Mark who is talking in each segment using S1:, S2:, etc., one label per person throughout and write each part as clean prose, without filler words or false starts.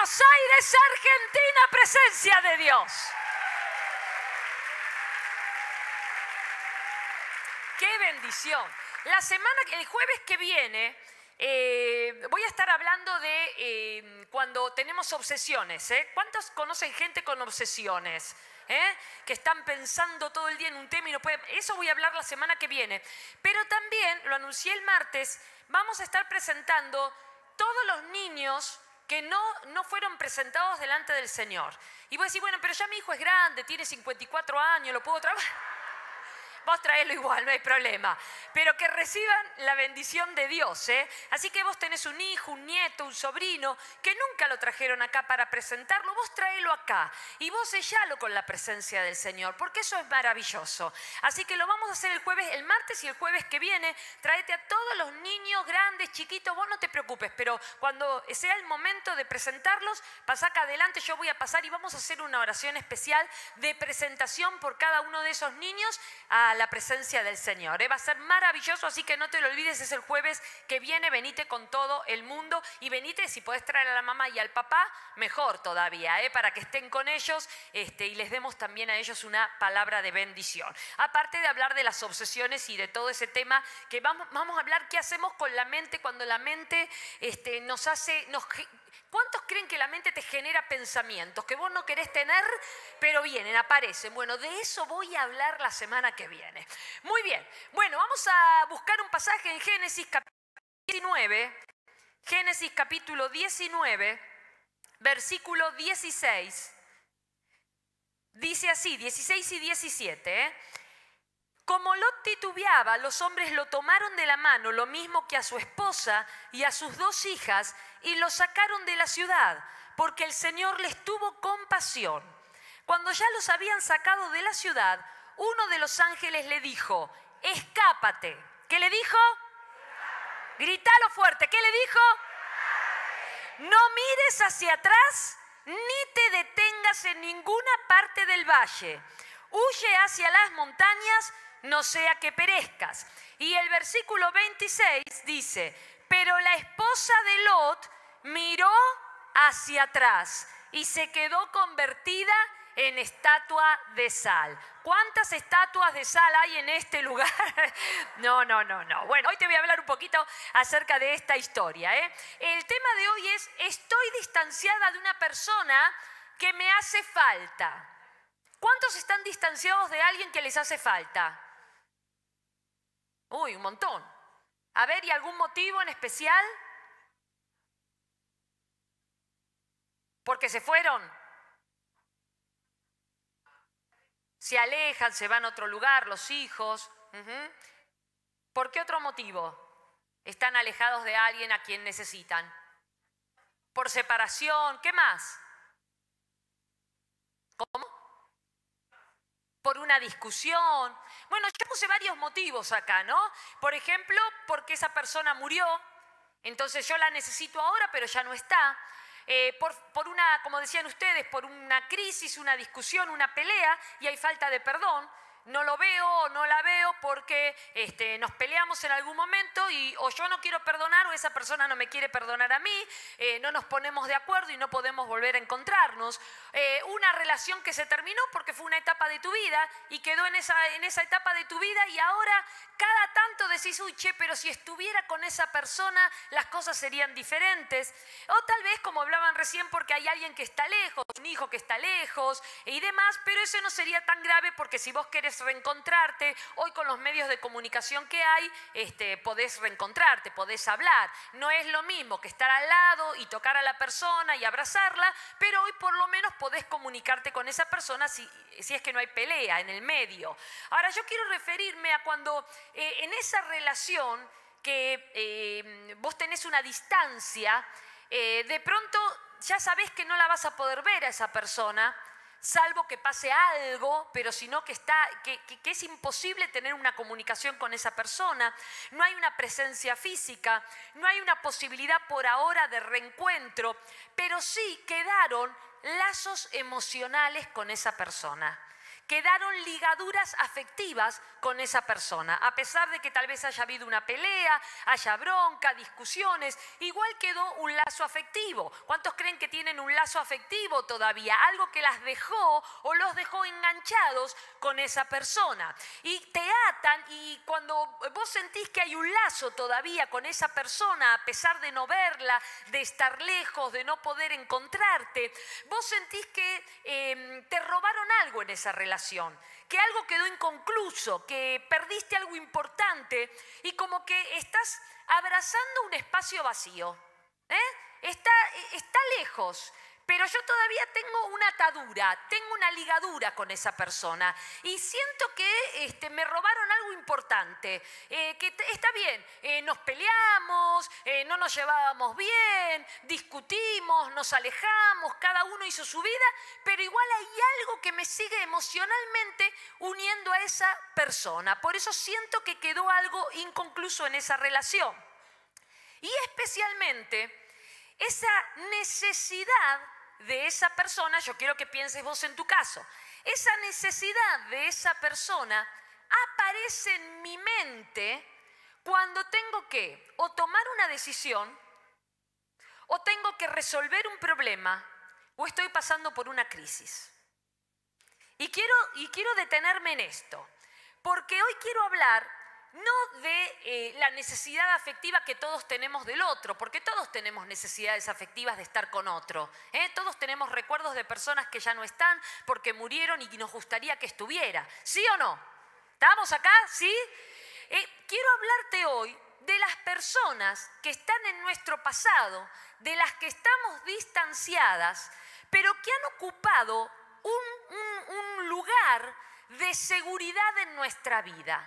S1: Buenos Aires, Argentina, presencia de Dios. ¡Qué bendición! El jueves que viene, voy a estar hablando de cuando tenemos obsesiones. ¿Cuántos conocen gente con obsesiones? Que están pensando todo el día en un tema y no pueden... Eso voy a hablar la semana que viene. Pero también, lo anuncié el martes, vamos a estar presentando todos los niños que no fueron presentados delante del Señor. Y vos decís, bueno, pero ya mi hijo es grande, tiene 54 años, ¿lo puedo trabajar? Vos traedlo igual, no hay problema. Pero que reciban la bendición de Dios, Así que vos tenés un hijo, un nieto, un sobrino, que nunca lo trajeron acá para presentarlo, vos traelo acá. Y vos sellalo con la presencia del Señor, porque eso es maravilloso. Así que lo vamos a hacer el martes y el jueves que viene. Tráete a todos los niños, grandes, chiquitos, vos no te preocupes, pero cuando sea el momento de presentarlos, pasá acá adelante, yo voy a pasar y vamos a hacer una oración especial de presentación por cada uno de esos niños a la presencia del Señor. Va a ser maravilloso, así que no te lo olvides, es el jueves que viene, venite con todo el mundo y venite, si podés traer a la mamá y al papá, mejor todavía, para que estén con ellos y les demos también a ellos una palabra de bendición. Aparte de hablar de las obsesiones y de todo ese tema, que vamos a hablar qué hacemos con la mente cuando la mente ¿Cuántos creen que la mente te genera pensamientos que vos no querés tener, pero vienen, aparecen? Bueno, de eso voy a hablar la semana que viene. Muy bien. Bueno, vamos a buscar un pasaje en Génesis capítulo 19. Génesis capítulo 19, versículo 16. Dice así, 16 y 17, Como Lot titubeaba, los hombres lo tomaron de la mano, lo mismo que a su esposa y a sus 2 hijas, y lo sacaron de la ciudad, porque el Señor les tuvo compasión. Cuando ya los habían sacado de la ciudad, uno de los ángeles le dijo, escápate. ¿Qué le dijo? Grítalo fuerte. ¿Qué le dijo? No mires hacia atrás, ni te detengas en ninguna parte del valle. Huye hacia las montañas, no sea que perezcas. Y el versículo 26 dice, pero la esposa de Lot miró hacia atrás y se quedó convertida en estatua de sal. ¿Cuántas estatuas de sal hay en este lugar? No. Bueno, hoy te voy a hablar un poquito acerca de esta historia. El tema de hoy es, estoy distanciada de una persona que me hace falta. ¿Cuántos están distanciados de alguien que les hace falta? Uy, un montón. A ver, ¿y algún motivo en especial? ¿Porque se fueron? Se alejan, se van a otro lugar, los hijos. ¿Por qué otro motivo? Están alejados de alguien a quien necesitan. Por separación, ¿qué más? ¿Cómo? Por una discusión. Bueno, yo puse varios motivos acá, ¿no? Por ejemplo, porque esa persona murió, entonces yo la necesito ahora, pero ya no está. Por una, como decían ustedes, por una crisis, una discusión, una pelea, y hay falta de perdón. No lo veo o no la veo porque nos peleamos en algún momento y o yo no quiero perdonar o esa persona no me quiere perdonar a mí, no nos ponemos de acuerdo y no podemos volver a encontrarnos. Una relación que se terminó porque fue una etapa de tu vida y quedó en esa etapa de tu vida y ahora cada tanto decís, uy, che, pero si estuviera con esa persona las cosas serían diferentes. O tal vez, como hablaban recién, porque hay alguien que está lejos, un hijo que está lejos y demás, pero eso no sería tan grave porque si vos querés reencontrarte, hoy con los medios de comunicación que hay, podés reencontrarte, podés hablar. No es lo mismo que estar al lado y tocar a la persona y abrazarla, pero hoy por lo menos podés comunicarte con esa persona si es que no hay pelea en el medio. Ahora yo quiero referirme a cuando en esa relación que vos tenés una distancia, de pronto ya sabés que no la vas a poder ver a esa persona, salvo que pase algo, pero si no que es imposible tener una comunicación con esa persona, no hay una presencia física, no hay una posibilidad por ahora de reencuentro, pero sí quedaron lazos emocionales con esa persona. quedaron ligaduras afectivas con esa persona. A pesar de que tal vez haya habido una pelea, haya bronca, discusiones, igual quedó un lazo afectivo. ¿Cuántos creen que tienen un lazo afectivo todavía? Algo que las dejó o los dejó enganchados con esa persona. Y te atan, y cuando vos sentís que hay un lazo todavía con esa persona, a pesar de no verla, de estar lejos, de no poder encontrarte, vos sentís que te robaron algo en esa relación, que algo quedó inconcluso, que perdiste algo importante y como que estás abrazando un espacio vacío. Está lejos, pero yo todavía tengo una atadura, tengo una ligadura con esa persona y siento que me robaron algo importante, que está bien, nos peleamos, no nos llevábamos bien, discutimos, nos alejamos, cada uno hizo su vida, pero igual hay algo que me sigue emocionalmente uniendo a esa persona. Por eso siento que quedó algo inconcluso en esa relación. Y especialmente esa necesidad de esa persona, yo quiero que pienses vos en tu caso, esa necesidad de esa persona aparece en mi mente cuando tengo que o tomar una decisión, o tengo que resolver un problema, o estoy pasando por una crisis. Y quiero detenerme en esto, porque hoy quiero hablar no de la necesidad afectiva que todos tenemos del otro, porque todos tenemos necesidades afectivas de estar con otro. Todos tenemos recuerdos de personas que ya no están porque murieron y nos gustaría que estuviera. ¿Sí o no? ¿Estamos acá? ¿Sí? Quiero hablarte hoy de las personas que están en nuestro pasado, de las que estamos distanciadas, pero que han ocupado un lugar de seguridad en nuestra vida.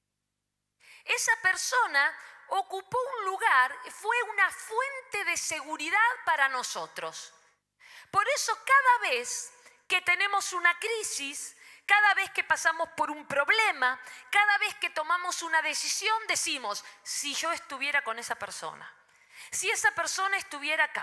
S1: Esa persona ocupó un lugar, fue una fuente de seguridad para nosotros. Por eso cada vez que tenemos una crisis, cada vez que pasamos por un problema, cada vez que tomamos una decisión, decimos, si yo estuviera con esa persona, si esa persona estuviera acá,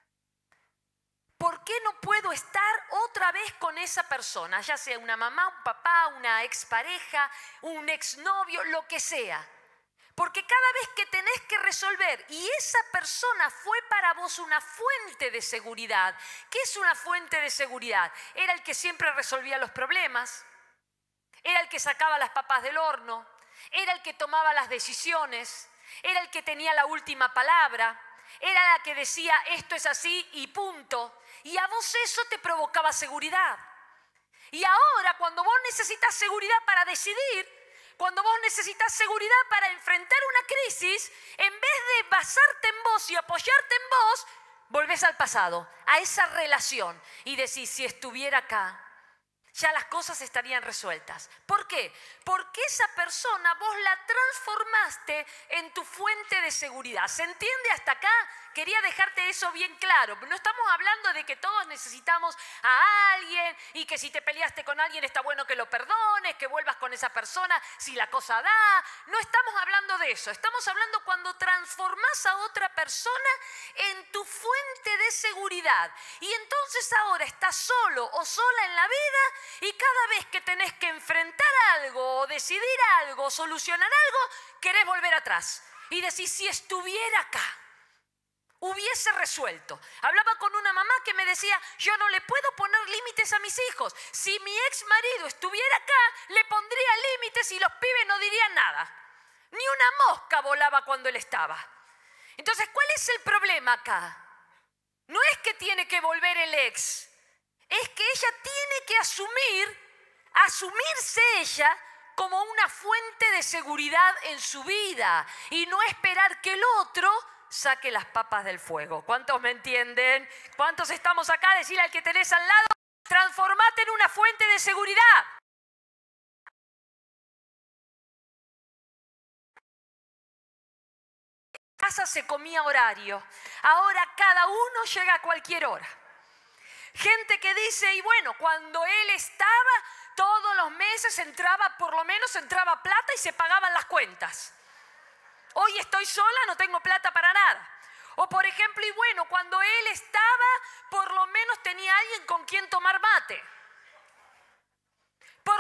S1: ¿por qué no puedo estar otra vez con esa persona? Ya sea una mamá, un papá, una expareja, un exnovio, lo que sea. Porque cada vez que tenés que resolver y esa persona fue para vos una fuente de seguridad. ¿Qué es una fuente de seguridad? Era el que siempre resolvía los problemas, era el que sacaba las papas del horno, era el que tomaba las decisiones, era el que tenía la última palabra, era la que decía esto es así y punto. Y a vos eso te provocaba seguridad. Y ahora cuando vos necesitas seguridad para decidir, cuando vos necesitas seguridad para enfrentar una crisis, en vez de basarte en vos y apoyarte en vos, volvés al pasado, a esa relación y decís, si estuviera acá, ya las cosas estarían resueltas. ¿Por qué? Porque esa persona vos la transformaste en tu fuente de seguridad. ¿Se entiende hasta acá? Quería dejarte eso bien claro. No estamos hablando de que todos necesitamos a alguien y que si te peleaste con alguien está bueno que lo perdones, que vuelvas con esa persona si la cosa da. No estamos hablando de eso. Estamos hablando cuando transformás a otra persona en tu fuente de seguridad. Y entonces ahora estás solo o sola en la vida y cada vez que tenés que enfrentar algo o decidir algo o solucionar algo, querés volver atrás. Y decís, si estuviera acá, hubiese resuelto. Hablaba con una mamá que me decía, yo no le puedo poner límites a mis hijos. Si mi ex marido estuviera acá, le pondría límites y los pibes no dirían nada. Ni una mosca volaba cuando él estaba. Entonces, ¿cuál es el problema acá? No es que tiene que volver el ex, es que ella tiene que asumirse ella como una fuente de seguridad en su vida y no esperar que el otro saque las papas del fuego. ¿Cuántos me entienden? ¿Cuántos estamos acá? Decirle al que tenés al lado, transformate en una fuente de seguridad. En casa se comía horario, ahora cada uno llega a cualquier hora. Gente que dice, y bueno, cuando él estaba, todos los meses entraba, por lo menos entraba plata y se pagaban las cuentas. Hoy estoy sola, no tengo plata para nada. O por ejemplo, y bueno, cuando él estaba, por lo menos tenía alguien con quien tomar mate.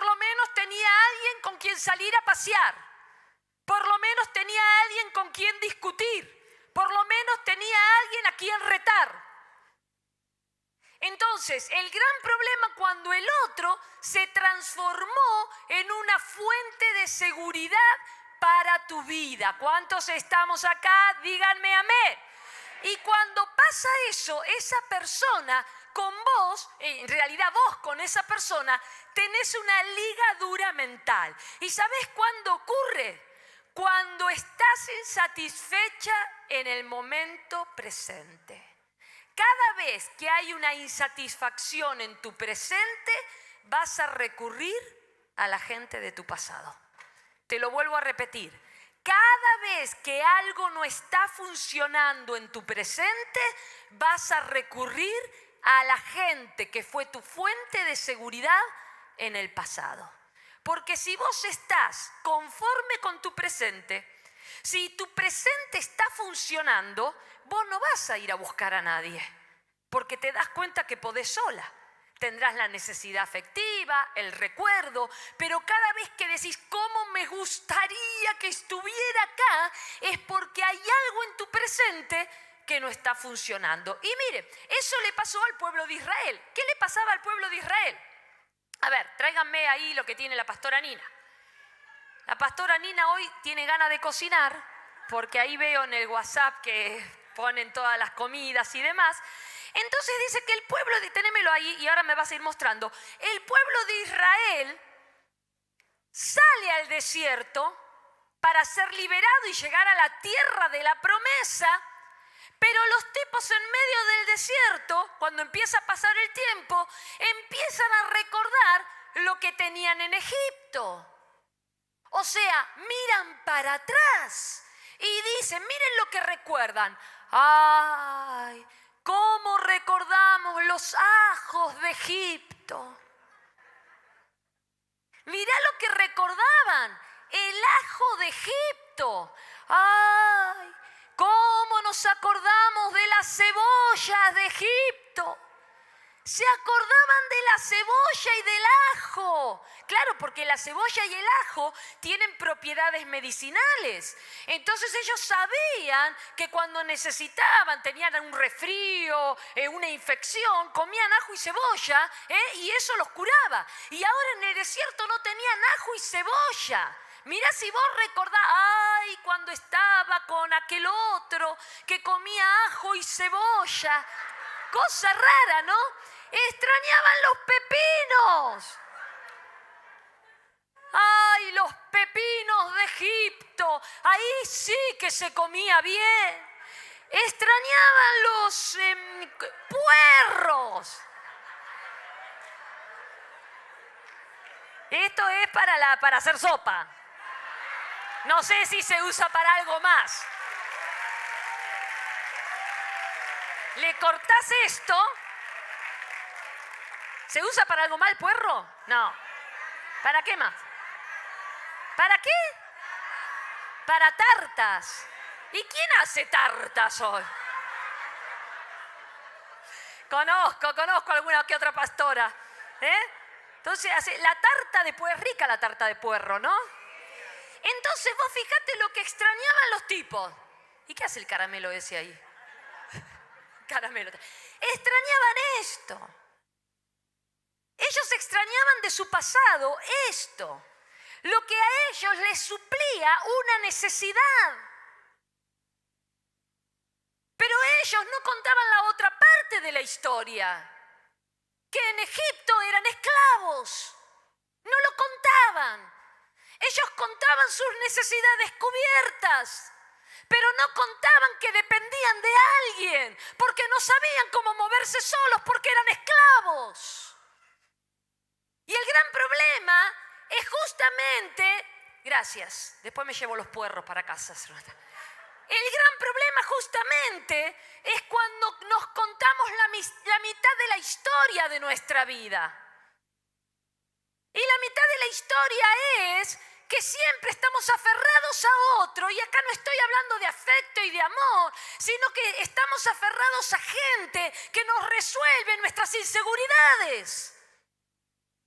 S1: tenía a alguien con quien salir a pasear. Por lo menos tenía a alguien con quien discutir. Por lo menos tenía a alguien a quien retar. Entonces, el gran problema cuando el otro se transformó en una fuente de seguridad para tu vida. ¿Cuántos estamos acá? Díganme amén. Y cuando pasa eso, esa persona con vos, en realidad vos con esa persona, tenés una ligadura mental. ¿Y sabés cuándo ocurre? Cuando estás insatisfecha en el momento presente. Cada vez que hay una insatisfacción en tu presente, vas a recurrir a la gente de tu pasado. Te lo vuelvo a repetir. Cada vez que algo no está funcionando en tu presente, vas a recurrir a la gente que fue tu fuente de seguridad en el pasado. Porque si vos estás conforme con tu presente, si tu presente está funcionando, vos no vas a ir a buscar a nadie, porque te das cuenta que podés sola. Tendrás la necesidad afectiva, el recuerdo, pero cada vez que decís cómo me gustaría que estuviera acá, es porque hay algo en tu presente que no está funcionando. Y mire, eso le pasó al pueblo de Israel. ¿Qué le pasaba al pueblo de Israel? A ver, tráiganme ahí lo que tiene la pastora Nina. La pastora Nina hoy tiene ganas de cocinar, porque ahí veo en el WhatsApp que ponen todas las comidas y demás. Entonces dice que el pueblo, tenémelo ahí y ahora me vas a ir mostrando, el pueblo de Israel sale al desierto para ser liberado y llegar a la tierra de la promesa, pero los tipos en medio del desierto, cuando empieza a pasar el tiempo, empiezan a recordar lo que tenían en Egipto. O sea, miran para atrás y dicen, miren lo que recuerdan. ¡Ay! ¿Cómo recordamos los ajos de Egipto? Mirá lo que recordaban, el ajo de Egipto. ¡Ay! ¿Cómo nos acordamos de las cebollas de Egipto? Se acordaban de la cebolla y del ajo. Claro, porque la cebolla y el ajo tienen propiedades medicinales. Entonces ellos sabían que cuando necesitaban, tenían un resfrío, una infección, comían ajo y cebolla, y eso los curaba. Y ahora en el desierto no tenían ajo y cebolla. Mirá si vos recordás, ay, cuando estaba con aquel otro que comía ajo y cebolla. Cosa rara, ¿no? Extrañaban los pepinos. ¡Ay, los pepinos de Egipto! Ahí sí que se comía bien. Extrañaban los puerros. Esto es para hacer sopa. No sé si se usa para algo más. Le cortás esto. ¿Se usa para algo más el puerro? No. ¿Para qué más? ¿Para qué? Para tartas. ¿Y quién hace tartas hoy? Conozco alguna que otra pastora. Entonces, la tarta de puerro, es rica la tarta de puerro, ¿no? Entonces, vos fijate lo que extrañaban los tipos. ¿Y qué hace el caramelo ese ahí? Caramelo. Extrañaban esto. Ellos extrañaban de su pasado esto, lo que a ellos les suplía una necesidad. Pero ellos no contaban la otra parte de la historia, que en Egipto eran esclavos. No lo contaban. Ellos contaban sus necesidades cubiertas, pero no contaban que dependían de alguien, porque no sabían cómo moverse solos, porque eran esclavos. Y el gran problema es justamente, gracias, después me llevo los puerros para casa. El gran problema justamente es cuando nos contamos la mitad de la historia de nuestra vida. Y la mitad de la historia es que siempre estamos aferrados a otro, y acá no estoy hablando de afecto y de amor, sino que estamos aferrados a gente que nos resuelve nuestras inseguridades.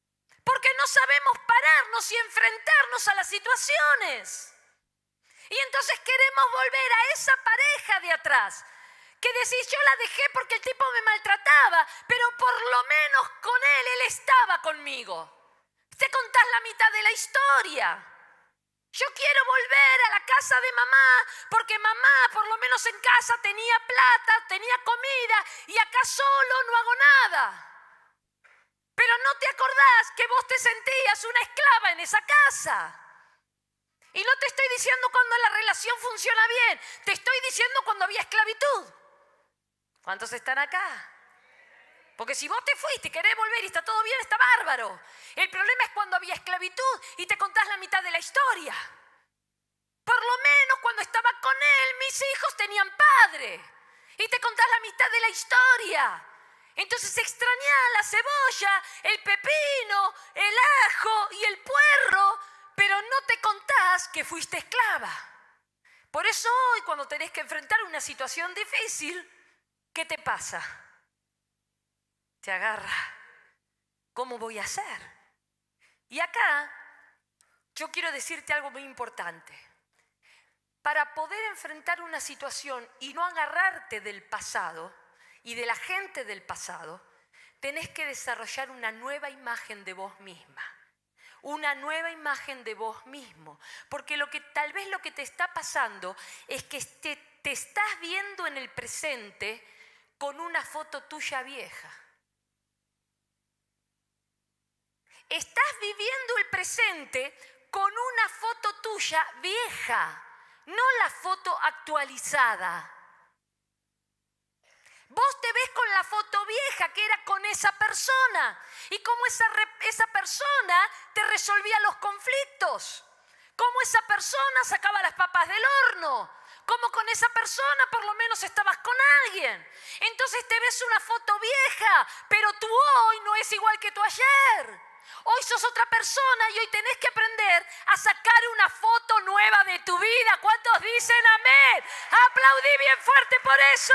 S1: Porque no sabemos pararnos y enfrentarnos a las situaciones. Y entonces queremos volver a esa pareja de atrás. Que decís, yo la dejé porque el tipo me maltrataba, pero por lo menos con él estaba conmigo. Te contás la mitad de la historia. Yo quiero volver a la casa de mamá, porque mamá por lo menos en casa tenía plata, tenía comida, y acá solo no hago nada. Pero no te acordás que vos te sentías una esclava en esa casa. Y no te estoy diciendo cuando la relación funciona bien, te estoy diciendo cuando había esclavitud. ¿Cuántos están acá? Porque si vos te fuiste y querés volver y está todo bien, está bárbaro. El problema es cuando había esclavitud y te contás la mitad de la historia. Por lo menos cuando estaba con él, mis hijos tenían padre. Y te contás la mitad de la historia. Entonces extrañás la cebolla, el pepino, el ajo y el puerro, pero no te contás que fuiste esclava. Por eso hoy, cuando tenés que enfrentar una situación difícil, ¿qué te pasa? Te agarra. ¿Cómo voy a hacer? Y acá yo quiero decirte algo muy importante. Para poder enfrentar una situación y no agarrarte del pasado y de la gente del pasado, tenés que desarrollar una nueva imagen de vos misma. Una nueva imagen de vos mismo. Porque tal vez lo que te está pasando es que te estás viendo en el presente con una foto tuya vieja. Estás viviendo el presente con una foto tuya vieja, no la foto actualizada. Vos te ves con la foto vieja que era con esa persona y cómo esa persona te resolvía los conflictos, cómo esa persona sacaba las papas del horno, cómo con esa persona por lo menos estabas con alguien. Entonces te ves una foto vieja, pero tú hoy no es igual que tú ayer. Hoy sos otra persona y hoy tenés que aprender a sacar una foto nueva de tu vida. ¿Cuántos dicen amén? Aplaudí bien fuerte por eso.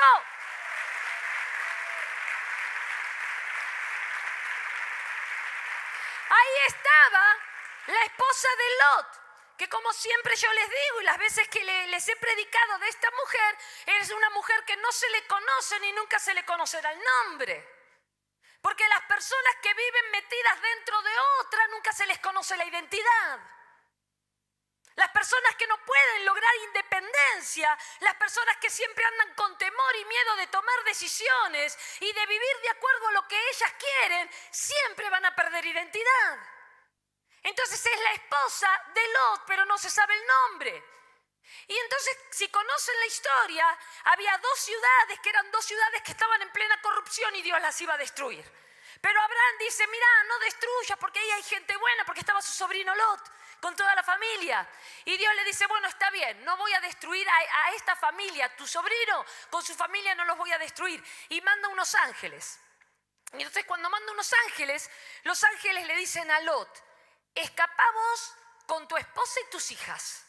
S1: Ahí estaba la esposa de Lot, que como siempre yo les digo y las veces que les he predicado de esta mujer, es una mujer que no se le conoce ni nunca se le conocerá el nombre. Porque las personas que viven metidas dentro de otra nunca se les conoce la identidad. Las personas que no pueden lograr independencia, las personas que siempre andan con temor y miedo de tomar decisiones y de vivir de acuerdo a lo que ellas quieren, siempre van a perder identidad. Entonces es la esposa de Lot, pero no se sabe el nombre. Y entonces, si conocen la historia, había dos ciudades que eran dos ciudades que estaban en plena corrupción y Dios las iba a destruir. Pero Abraham dice, mira, no destruyas porque ahí hay gente buena, porque estaba su sobrino Lot con toda la familia. Y Dios le dice, bueno, está bien, no voy a destruir a esta familia, tu sobrino con su familia no los voy a destruir. Y manda unos ángeles. Y entonces cuando manda unos ángeles, los ángeles le dicen a Lot, escapamos con tu esposa y tus hijas.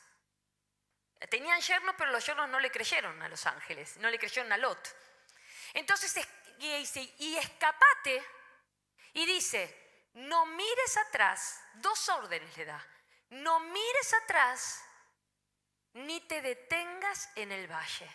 S1: Tenían yernos, pero los yernos no le creyeron a los ángeles, no le creyeron a Lot. Entonces dice, y escapate, y dice, no mires atrás, dos órdenes le da, no mires atrás, ni te detengas en el valle.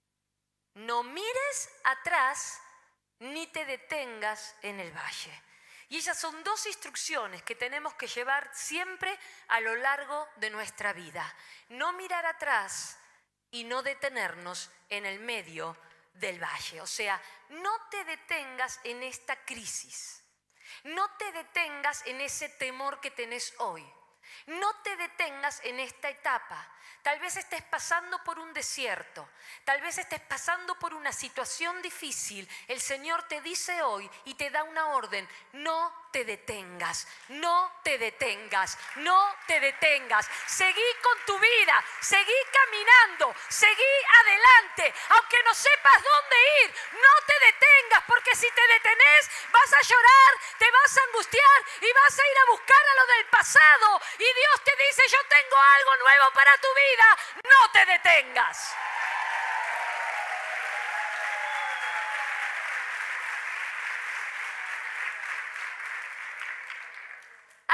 S1: No mires atrás, ni te detengas en el valle. Y esas son dos instrucciones que tenemos que llevar siempre a lo largo de nuestra vida. No mirar atrás y no detenernos en el medio del valle. O sea, no te detengas en esta crisis. No te detengas en ese temor que tenés hoy. No te detengas en esta etapa. Tal vez estés pasando por un desierto, tal vez estés pasando por una situación difícil. El Señor te dice hoy y te da una orden, no te detengas, no te detengas, no te detengas. Seguí con tu vida, seguí caminando, seguí adelante. Aunque no sepas dónde ir, no te detengas, porque si te detenés vas a llorar, te vas a angustiar y vas a ir a buscar a lo del pasado. Y Dios te dice, yo tengo algo nuevo para tu vida. No te detengas.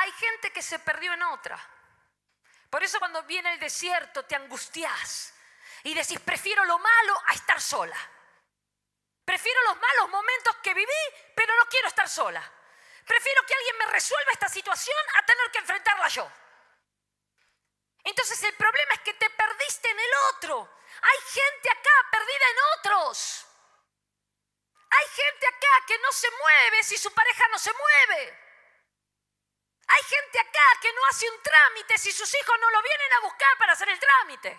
S1: Hay gente que se perdió en otra. Por eso cuando viene el desierto te angustias y decís, prefiero lo malo a estar sola. Prefiero los malos momentos que viví, pero no quiero estar sola. Prefiero que alguien me resuelva esta situación a tener que enfrentarla yo. Entonces el problema es que te perdiste en el otro. Hay gente acá perdida en otros. Hay gente acá que no se mueve si su pareja no se mueve. Hay gente acá que no hace un trámite si sus hijos no lo vienen a buscar para hacer el trámite.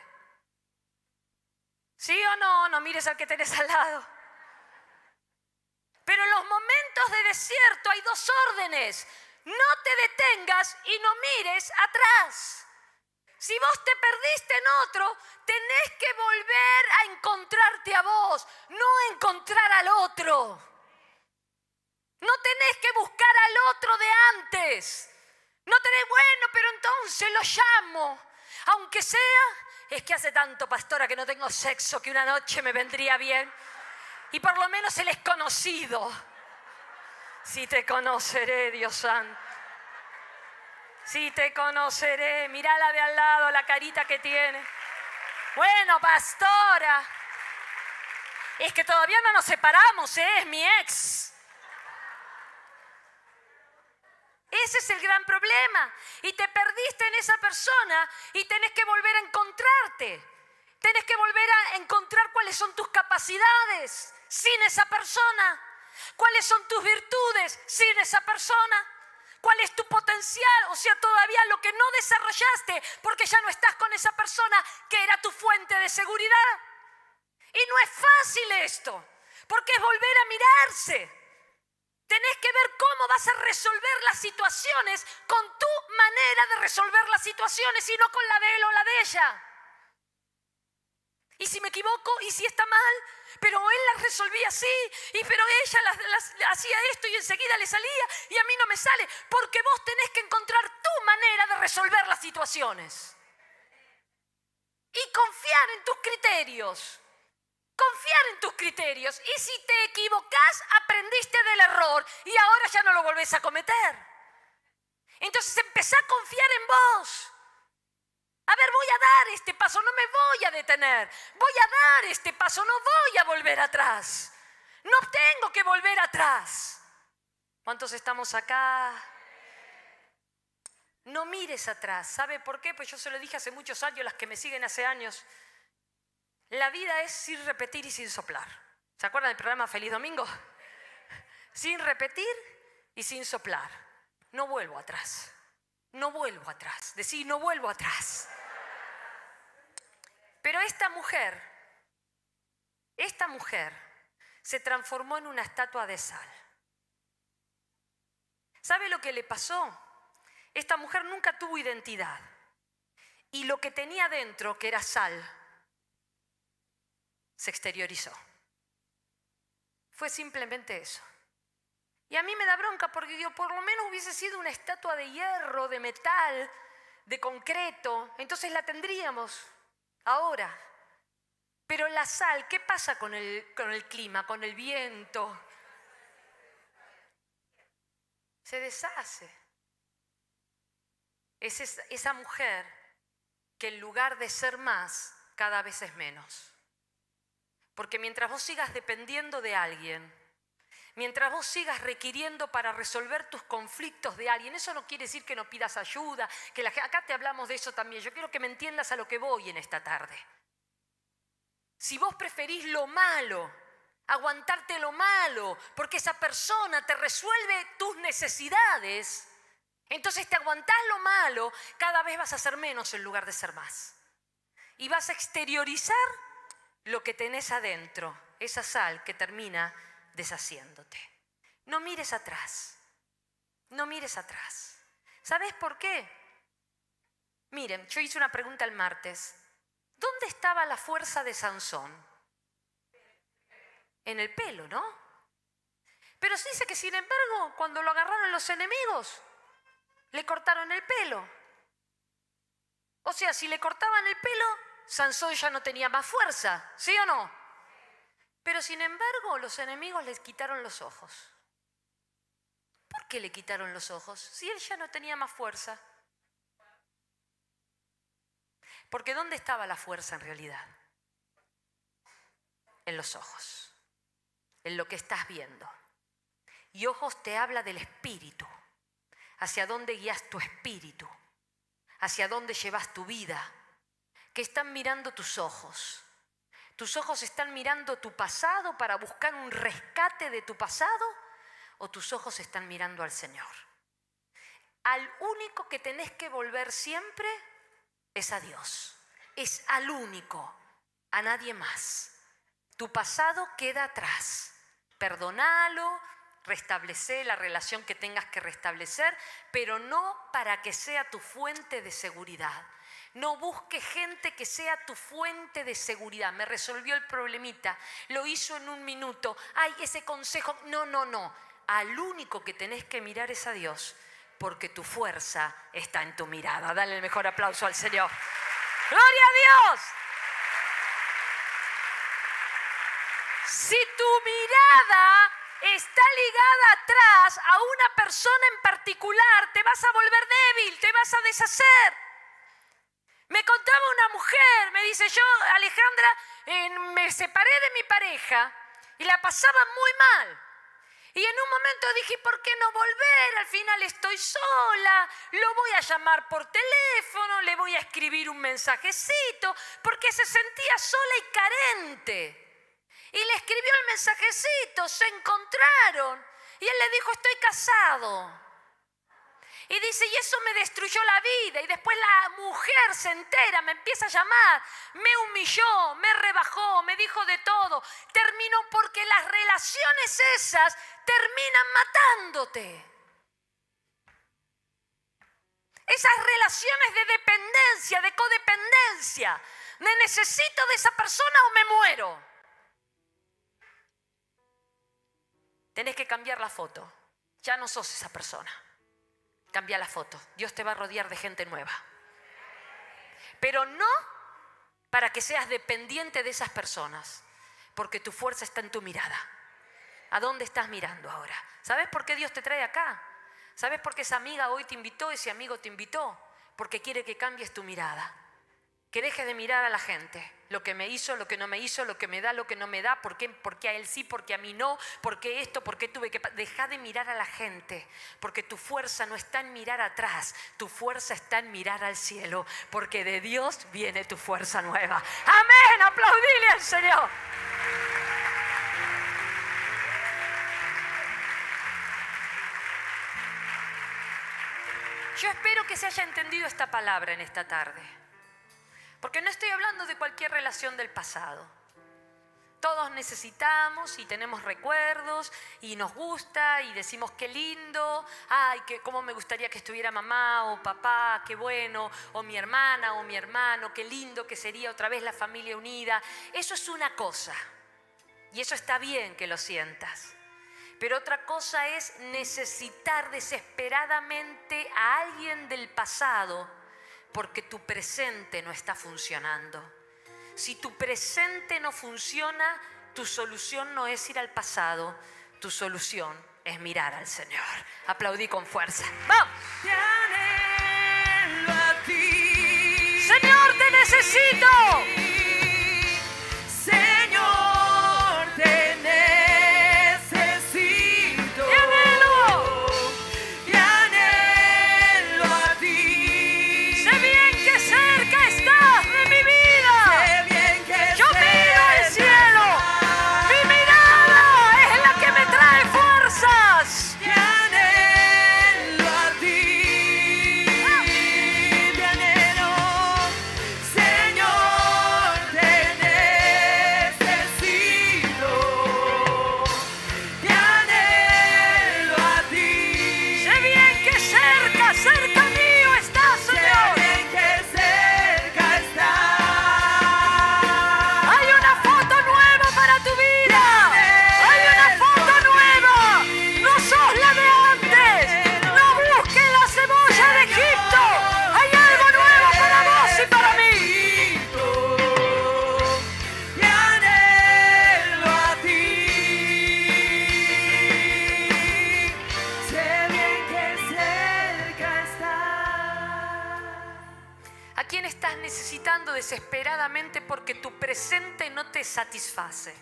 S1: ¿Sí o no? No mires al que tenés al lado. Pero en los momentos de desierto hay dos órdenes. No te detengas y no mires atrás. Si vos te perdiste en otro, tenés que volver a encontrarte a vos, no encontrar al otro. No tenés que buscar al otro de antes. No tenés, bueno, pero entonces lo llamo. Aunque sea, es que hace tanto, pastora, que no tengo sexo, que una noche me vendría bien. Y por lo menos él es conocido. Si te conoceré, Dios santo. Si te conoceré. Mirá la de al lado, la carita que tiene. Bueno, pastora. Es que todavía no nos separamos, es mi ex. Ese es el gran problema. Y te perdiste en esa persona y tenés que volver a encontrarte. Tenés que volver a encontrar cuáles son tus capacidades sin esa persona. Cuáles son tus virtudes sin esa persona. ¿Cuál es tu potencial? O sea, todavía lo que no desarrollaste porque ya no estás con esa persona que era tu fuente de seguridad. Y no es fácil esto, porque es volver a mirarse. Tenés que ver cómo vas a resolver las situaciones con tu manera de resolver las situaciones y no con la de él o la de ella. Y si me equivoco, y si está mal, pero él las resolvía así, pero ella hacía esto y enseguida le salía y a mí no me sale, porque vos tenés que encontrar tu manera de resolver las situaciones. Y confiar en tus criterios. Confiar en tus criterios. Y si te equivocás, aprendiste del error y ahora ya no lo volvés a cometer. Entonces empezá a confiar en vos. A ver, voy a dar este paso, no me voy a detener. Voy a dar este paso, no voy a volver atrás. No tengo que volver atrás. ¿Cuántos estamos acá? No mires atrás. ¿Sabe por qué? Pues yo se lo dije hace muchos años, las que me siguen hace años. La vida es sin repetir y sin soplar. ¿Se acuerdan del programa Feliz Domingo? Sin repetir y sin soplar. No vuelvo atrás. No vuelvo atrás. Decí, no vuelvo atrás. Pero esta mujer se transformó en una estatua de sal. ¿Sabe lo que le pasó? Esta mujer nunca tuvo identidad. Y lo que tenía dentro, que era sal, se exteriorizó. Fue simplemente eso. Y a mí me da bronca porque digo, por lo menos hubiese sido una estatua de hierro, de metal, de concreto, entonces la tendríamos ahora. Pero la sal, ¿qué pasa con el clima, con el viento? Se deshace. Es esa mujer que en lugar de ser más, cada vez es menos. Porque mientras vos sigas dependiendo de alguien, mientras vos sigas requiriendo para resolver tus conflictos de alguien, eso no quiere decir que no pidas ayuda, acá te hablamos de eso también. Yo quiero que me entiendas a lo que voy en esta tarde. Si vos preferís lo malo, aguantarte lo malo, porque esa persona te resuelve tus necesidades, entonces te aguantás lo malo, cada vez vas a ser menos en lugar de ser más. Y vas a exteriorizar lo que tenés adentro, esa sal que termina deshaciéndote. No mires atrás. No mires atrás. ¿Sabes por qué? Miren, yo hice una pregunta el martes. ¿Dónde estaba la fuerza de Sansón? En el pelo, ¿no? Pero se dice que, sin embargo, cuando lo agarraron los enemigos, le cortaron el pelo. O sea, si le cortaban el pelo, Sansón ya no tenía más fuerza, ¿sí o no? Pero sin embargo, los enemigos les quitaron los ojos. ¿Por qué le quitaron los ojos? Si él ya no tenía más fuerza. Porque ¿dónde estaba la fuerza en realidad? En los ojos, en lo que estás viendo. Y ojos te habla del espíritu, hacia dónde guías tu espíritu, hacia dónde llevas tu vida. ¿Qué están mirando tus ojos? ¿Tus ojos están mirando tu pasado para buscar un rescate de tu pasado? ¿O tus ojos están mirando al Señor? Al único que tenés que volver siempre es a Dios. Es al único, a nadie más. Tu pasado queda atrás. Perdonalo, restablecer la relación que tengas que restablecer, pero no para que sea tu fuente de seguridad. No busques gente que sea tu fuente de seguridad. Me resolvió el problemita, lo hizo en un minuto. Ay, ese consejo. No, no, no. Al único que tenés que mirar es a Dios, porque tu fuerza está en tu mirada. Dale el mejor aplauso al Señor. ¡Gloria a Dios! Si tu mirada está ligada atrás a una persona en particular, te vas a volver débil, te vas a deshacer. Me contaba una mujer, me dice, yo, Alejandra, me separé de mi pareja y la pasaba muy mal. Y en un momento dije, ¿por qué no volver? Al final estoy sola, lo voy a llamar por teléfono, le voy a escribir un mensajecito, porque se sentía sola y carente. Y le escribió el mensajecito, se encontraron. Y él le dijo, estoy casado. Y dice, y eso me destruyó la vida. Y después la mujer se entera, me empieza a llamar, me humilló, me rebajó, me dijo de todo. Terminó porque las relaciones esas terminan matándote. Esas relaciones de dependencia, de codependencia. ¿Me necesito de esa persona o me muero? Tenés que cambiar la foto. Ya no sos esa persona. Cambia la foto. Dios te va a rodear de gente nueva. Pero no para que seas dependiente de esas personas, porque tu fuerza está en tu mirada. ¿A dónde estás mirando ahora? ¿Sabes por qué Dios te trae acá? ¿Sabes por qué esa amiga hoy te invitó, ese amigo te invitó? Porque quiere que cambies tu mirada. Que dejes de mirar a la gente, lo que me hizo, lo que no me hizo, lo que me da, lo que no me da, por qué a él sí, por qué a mí no, por qué esto, por qué tuve que... Deja de mirar a la gente, porque tu fuerza no está en mirar atrás, tu fuerza está en mirar al cielo, porque de Dios viene tu fuerza nueva. ¡Amén! ¡Aplaudile al Señor! Yo espero que se haya entendido esta palabra en esta tarde. Porque no estoy hablando de cualquier relación del pasado. Todos necesitamos y tenemos recuerdos y nos gusta y decimos qué lindo, ay, cómo me gustaría que estuviera mamá o papá, qué bueno, o mi hermana o mi hermano, qué lindo que sería otra vez la familia unida. Eso es una cosa y eso está bien que lo sientas. Pero otra cosa es necesitar desesperadamente a alguien del pasado porque tu presente no está funcionando. Si tu presente no funciona, tu solución no es ir al pasado, tu solución es mirar al Señor. Aplaudí con fuerza. ¡Vamos! Te anhelo a ti. Señor, te necesito. Señor, te necesito.
S2: Señor.
S1: desesperadamente porque tu presente no te satisface?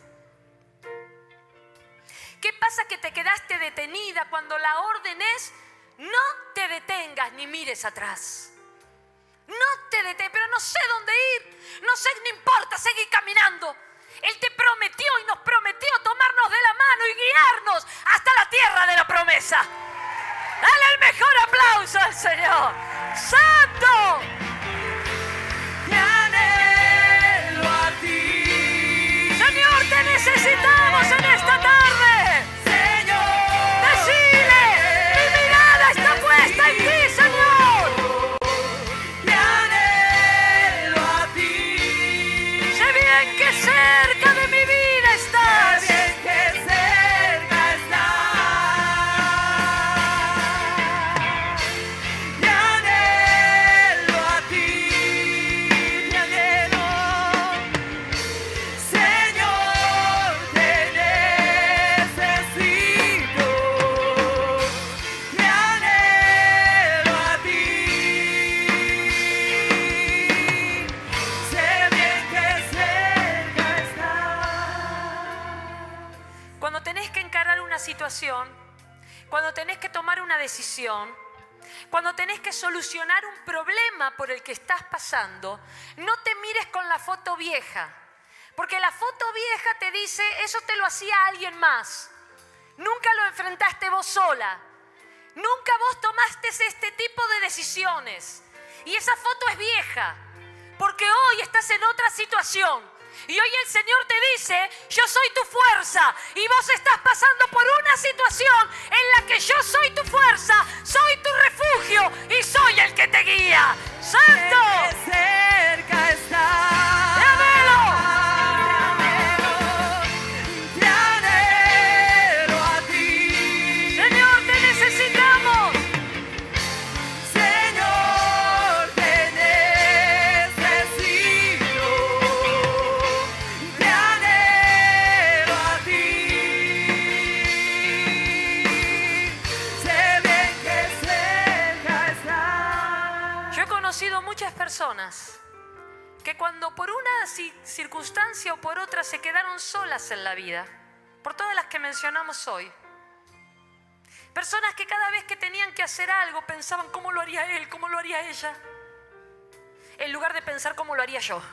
S1: ¿Qué pasa que te quedaste detenida cuando la orden es no te detengas ni mires atrás? No te detengas, pero no sé dónde ir, no sé, no importa, seguí caminando. Él te prometió y nos prometió tomarnos de la mano y guiarnos hasta la tierra de la promesa. Dale el mejor aplauso al Señor. ¡Santo!
S2: Te anhelo a ti.
S1: Señor, te necesitamos en esta tarde.
S2: Señor,
S1: Decile, mi mirada está puesta en ti, Señor.
S2: te anhelo a ti.
S1: Sé bien que cerca de mi vida estás.
S2: Sé bien que cerca estás. Te anhelo a ti, te anhelo. Señor, te necesito. Te anhelo a ti. Sé bien que cerca estás.
S1: Cuando tenés que encarar una situación, cuando tenés que tomar una decisión, cuando tenés que solucionar un problema por el que estás pasando, no te mires con la foto vieja, porque la foto vieja te dice, eso te lo hacía alguien más. Nunca lo enfrentaste vos sola. Nunca vos tomaste este tipo de decisiones. Y esa foto es vieja, porque hoy estás en otra situación. Y hoy el Señor te dice, yo soy tu fuerza. Y vos estás pasando por una situación en la que yo soy tu fuerza, soy tu refugio y soy el que te guía. ¡Santo!
S2: Que cerca estás.
S1: ¡Te anhelo!
S2: Te anhelo a ti.
S1: Señor, te necesitamos.
S2: Señor, te necesito. Te anhelo a ti. Sé bien que cerca estás.
S1: Yo he conocido muchas personas que cuando por una circunstancia o por otra se quedaron solas en la vida, por todas las que mencionamos hoy. Personas que cada vez que tenían que hacer algo pensaban cómo lo haría él, cómo lo haría ella, en lugar de pensar cómo lo haría yo.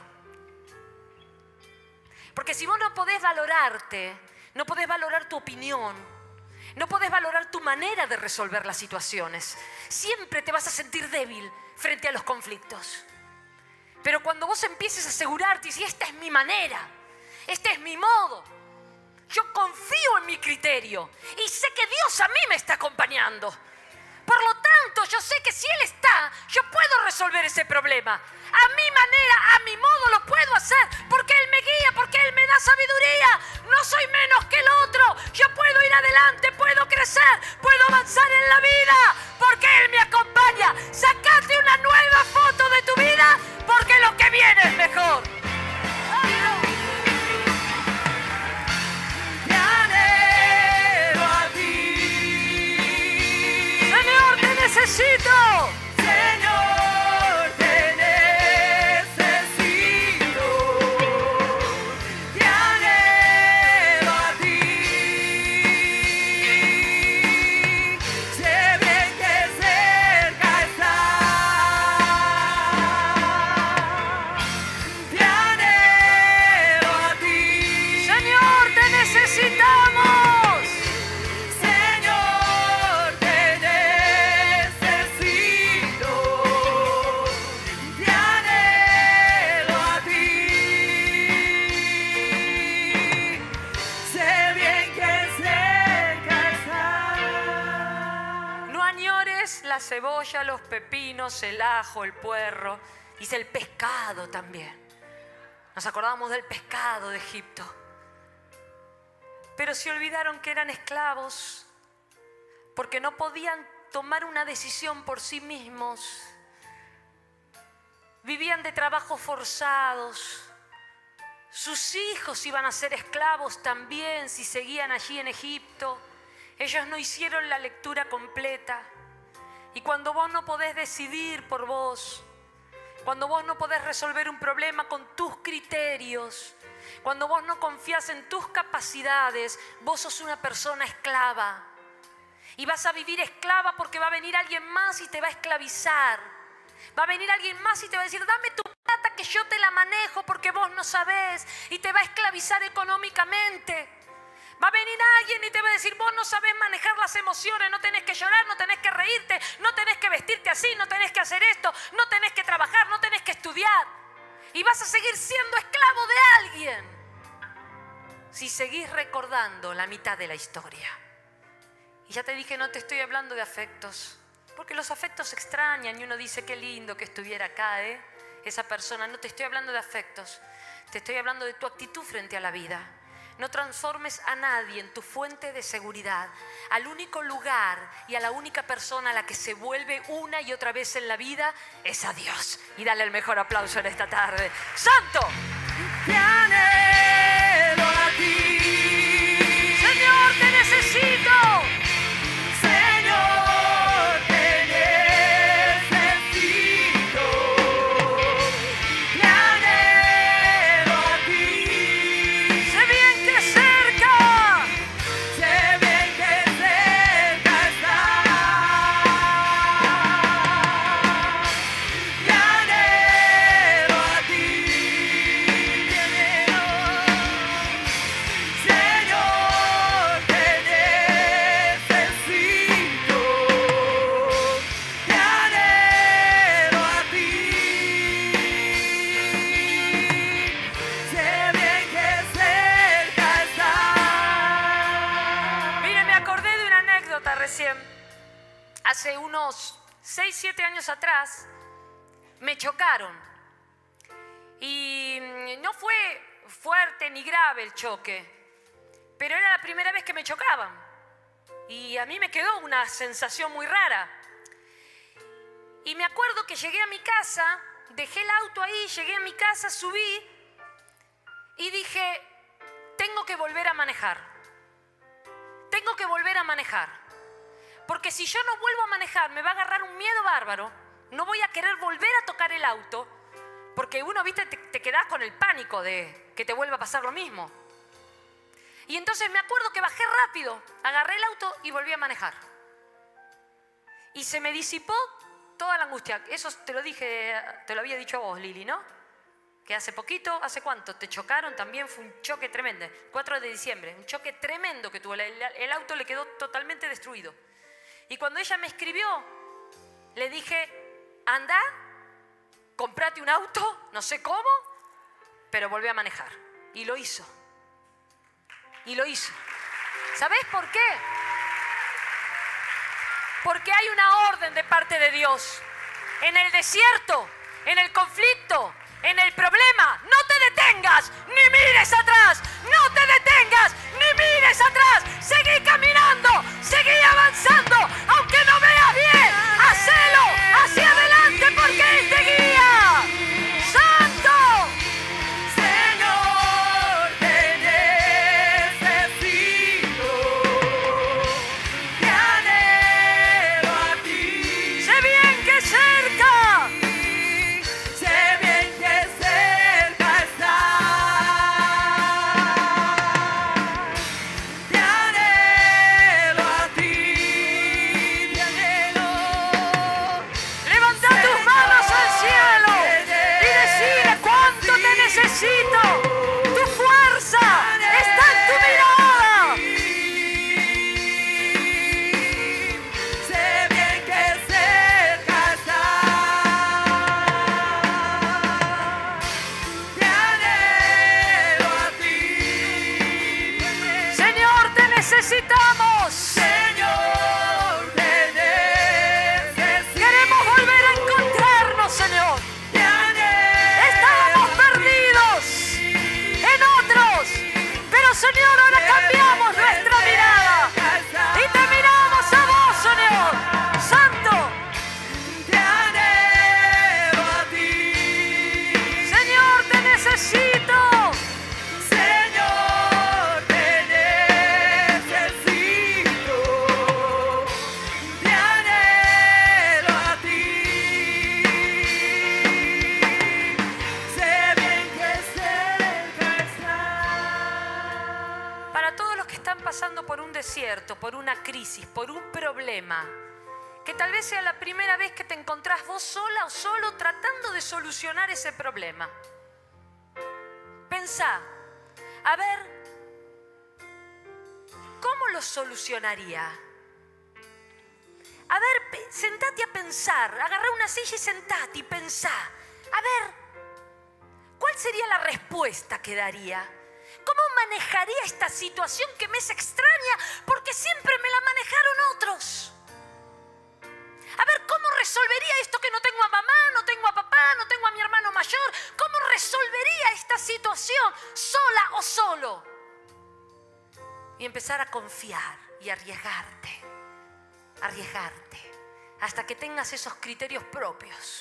S1: Porque si vos no podés valorarte, no podés valorar tu opinión, no podés valorar tu manera de resolver las situaciones, siempre te vas a sentir débil frente a los conflictos. Pero cuando vos empieces a asegurarte y si esta es mi manera, este es mi modo, yo confío en mi criterio y sé que Dios a mí me está acompañando. Por lo tanto, yo sé que si Él está, yo puedo resolver ese problema. A mi manera, a mi modo lo puedo hacer porque Él me guía, porque Él me da sabiduría. No soy menos que el otro. Yo puedo ir adelante, puedo crecer, puedo avanzar en la vida porque Él me acompaña. Sacate una nueva foto de tu vida porque lo que viene es mejor.
S2: Te anhelo a ti.
S1: Señor, te necesito.
S2: Señor, te necesito. Te anhelo a ti. Sé bien que cerca estás. Te anhelo a ti.
S1: Señor, te necesitamos.
S2: Señor, te necesito. Te anhelo a ti. Sé bien que cerca estás.
S1: No añores la cebolla, los pepinos, el ajo, el puerro. Dice el pescado también. Nos acordamos del pescado de Egipto. Pero se olvidaron que eran esclavos porque no podían tomar una decisión por sí mismos. Vivían de trabajos forzados. Sus hijos iban a ser esclavos también si seguían allí en Egipto. Ellos no hicieron la lectura completa. Y cuando vos no podés decidir por vos, cuando vos no podés resolver un problema con tus criterios, cuando vos no confías en tus capacidades, vos sos una persona esclava. Y vas a vivir esclava porque va a venir alguien más y te va a esclavizar. Va a venir alguien más y te va a decir, dame tu plata que yo te la manejo porque vos no sabés. Y te va a esclavizar económicamente. Va a venir alguien y te va a decir, vos no sabés manejar las emociones, no tenés que llorar, no tenés que reírte, no tenés que vestirte así, no tenés que hacer esto, no tenés que trabajar, no tenés que estudiar. Y vas a seguir siendo esclavo de alguien si seguís recordando la mitad de la historia. Y ya te dije, no te estoy hablando de afectos, porque los afectos extrañan y uno dice, qué lindo que estuviera acá, esa persona. No te estoy hablando de afectos, te estoy hablando de tu actitud frente a la vida. No transformes a nadie en tu fuente de seguridad. Al único lugar y a la única persona a la que se vuelve una y otra vez en la vida es a Dios. Y dale el mejor aplauso en esta tarde. ¡Santo!
S2: Te anhelo a ti.
S1: Señor, te necesito.
S2: Señor, te necesito. Te anhelo a ti.
S1: Sé bien que cerca.
S2: Sé bien que cerca estás. Te anhelo a ti. Te anhelo. Señor, te necesito. Te anhelo a ti. Sé bien que cerca estás.
S1: Mire, me acordé de una anécdota recién. Hace unos 6, 7 años atrás me chocaron. Y no fue fuerte ni grave el choque, pero era la primera vez que me chocaban. Y a mí me quedó una sensación muy rara. Y me acuerdo que llegué a mi casa, dejé el auto ahí, llegué a mi casa, subí y dije, tengo que volver a manejar. Tengo que volver a manejar. Porque si yo no vuelvo a manejar, me va a agarrar un miedo bárbaro. No voy a querer volver a tocar el auto. Porque uno, viste, te quedás con el pánico de que te vuelva a pasar lo mismo. Y entonces me acuerdo que bajé rápido, agarré el auto y volví a manejar. Y se me disipó toda la angustia. Eso te lo dije, te lo había dicho a vos, Lili, ¿no? Que hace poquito, ¿hace cuánto? Te chocaron, también fue un choque tremendo. 4 de diciembre, un choque tremendo que tuvo. El auto le quedó totalmente destruido. Y cuando ella me escribió, le dije, anda, comprate un auto, no sé cómo, pero volví a manejar. Y lo hizo. Y lo hizo. ¿Sabés por qué? Porque hay una orden de parte de Dios. En el desierto, en el conflicto, en el problema, no te detengas, ni mires atrás, no te detengas, ni mires atrás, seguí caminando, seguí avanzando, aunque no veas bien, hacelo hacia adelante porque Él te guía. ¡Santo!
S2: Señor, te necesito. Te anhelo a ti.
S1: Sé bien que cerca.
S2: Sé bien que cerca estás. Te anhelo a ti. Te anhelo.
S1: Levanta tus manos al cielo y decile cuánto te necesito. Tu fuerza está en tu mirada.
S2: Sé bien que cerca estás. Te anhelo a ti.
S1: Señor, te necesitamos.
S2: Señor, te necesito.
S1: Queremos volver a encontrarnos, Señor.
S2: Te anhelo.
S1: Estábamos perdidos en otros, pero Señor, ahora cambiamos nuestra mirada y te miramos a vos, Señor. Santo,
S2: Te anhelo a ti.
S1: Señor, te necesito.
S2: Señor, te necesito.
S1: crisis, por un problema, que tal vez sea la primera vez que te encontrás vos sola o solo tratando de solucionar ese problema. Pensá, a ver, ¿cómo lo solucionaría? A ver, sentate a pensar, agarrá una silla y sentate y pensá. A ver, ¿cuál sería la respuesta que daría? ¿Cómo manejaría esta situación que me es extraña porque siempre me la manejaron otros? A ver, ¿cómo resolvería esto que no tengo a mamá, no tengo a papá, no tengo a mi hermano mayor? ¿Cómo resolvería esta situación sola o solo? Y empezar a confiar y arriesgarte, hasta que tengas esos criterios propios.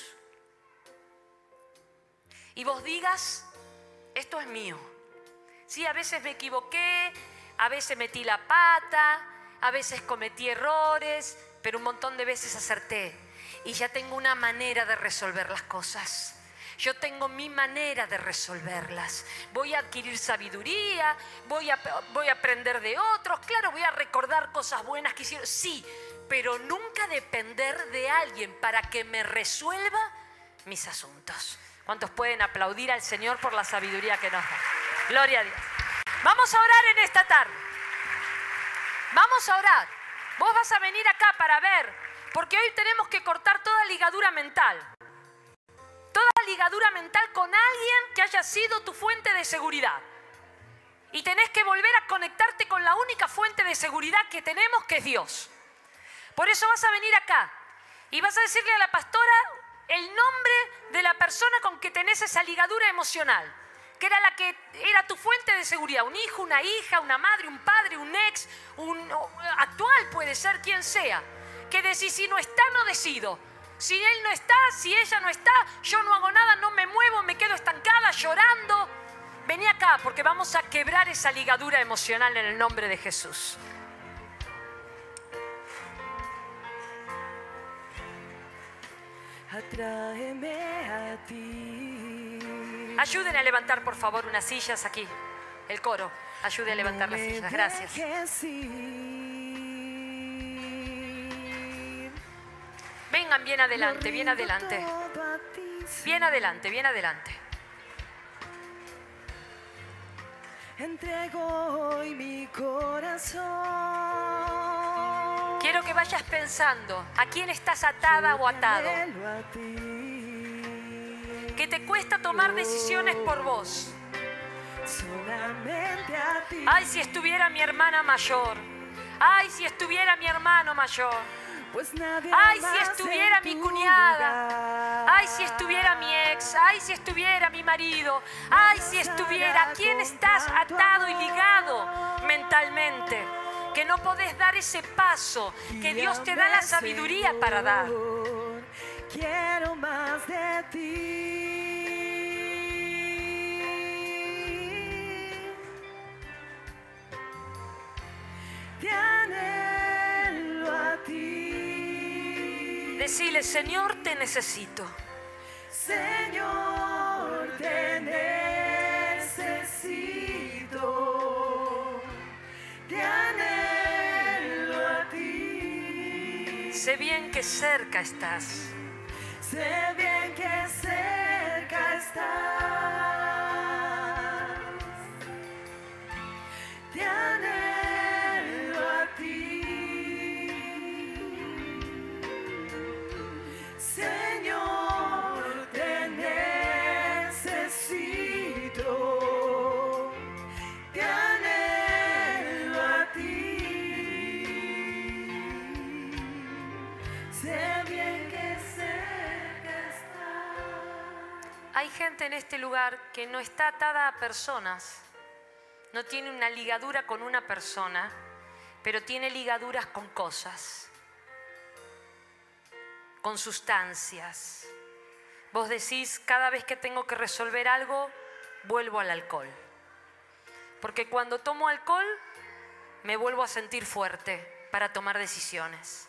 S1: Y vos digas, esto es mío. Sí, a veces me equivoqué, a veces metí la pata, a veces cometí errores, pero un montón de veces acerté. Y ya tengo una manera de resolver las cosas. Yo tengo mi manera de resolverlas. Voy a adquirir sabiduría, voy a aprender de otros. Claro, voy a recordar cosas buenas que hicieron. Sí, pero nunca depender de alguien para que me resuelva mis asuntos. ¿Cuántos pueden aplaudir al Señor por la sabiduría que nos da? Gloria a Dios. Vamos a orar en esta tarde. Vamos a orar. Vos vas a venir acá para ver, porque hoy tenemos que cortar toda ligadura mental. Toda ligadura mental con alguien que haya sido tu fuente de seguridad. Y tenés que volver a conectarte con la única fuente de seguridad que tenemos, que es Dios. Por eso vas a venir acá y vas a decirle a la pastora el nombre de la persona con que tenés esa ligadura emocional, que era la que era tu fuente de seguridad, un hijo, una hija, una madre, un padre, un ex, un actual, puede ser quien sea, que decís, si no está, no decido. Si él no está, si ella no está, yo no hago nada, no me muevo, me quedo estancada, llorando. Vení acá porque vamos a quebrar esa ligadura emocional en el nombre de Jesús.
S2: Atráeme a ti.
S1: Ayuden a levantar, por favor, unas sillas aquí. El coro, ayude a levantar las sillas. Gracias. Vengan bien adelante, bien adelante. Bien adelante, bien adelante.
S2: Entrego hoy mi corazón.
S1: Quiero que vayas pensando a quién estás atada o atado. Que te cuesta tomar decisiones por vos.
S2: Solamente a ti.
S1: Ay, si estuviera mi hermana mayor. Ay, si estuviera mi hermano mayor.
S2: Pues nadie
S1: Ay, si
S2: más
S1: estuviera
S2: en
S1: mi
S2: tu
S1: cuñada.
S2: lugar.
S1: Ay, si estuviera mi ex. Ay, si estuviera mi marido. Ay, si estuviera. ¿A quién estás atado y ligado mentalmente? Que no podés dar ese paso que Dios te da la sabiduría para dar.
S2: Quiero más de ti. Te anhelo a ti.
S1: Decile, Señor, te necesito.
S2: Señor, te necesito. Te anhelo a ti.
S1: Sé bien que cerca estás.
S2: Sé bien que cerca estás. Te anhelo a ti. Señor, te necesito. Te anhelo a ti. Sé bien que cerca estás.
S1: Hay gente en este lugar que no está atada a personas. No tiene una ligadura con una persona, pero tiene ligaduras con cosas, con sustancias. Vos decís, cada vez que tengo que resolver algo, vuelvo al alcohol. Porque cuando tomo alcohol, me vuelvo a sentir fuerte para tomar decisiones.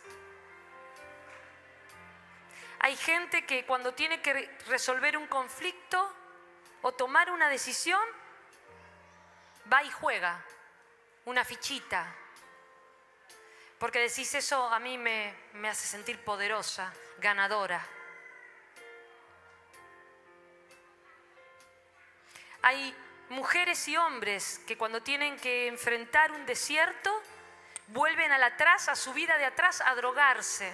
S1: Hay gente que cuando tiene que resolver un conflicto o tomar una decisión, va y juega una fichita. Porque decís eso, a mí me hace sentir poderosa, ganadora. Hay mujeres y hombres que cuando tienen que enfrentar un desierto, vuelven a su vida de atrás, a drogarse.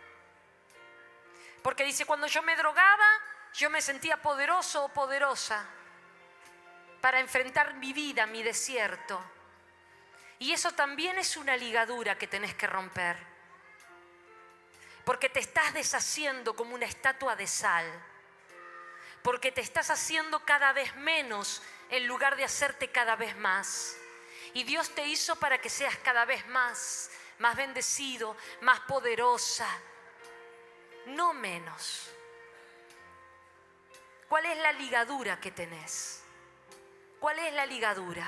S1: Porque dice, cuando yo me drogaba, yo me sentía poderoso o poderosa para enfrentar mi vida, mi desierto. Y eso también es una ligadura que tenés que romper. Porque te estás deshaciendo como una estatua de sal. Porque te estás haciendo cada vez menos en lugar de hacerte cada vez más. Y Dios te hizo para que seas cada vez más bendecido, más poderosa, no menos. ¿Cuál es la ligadura que tenés? ¿Cuál es la ligadura?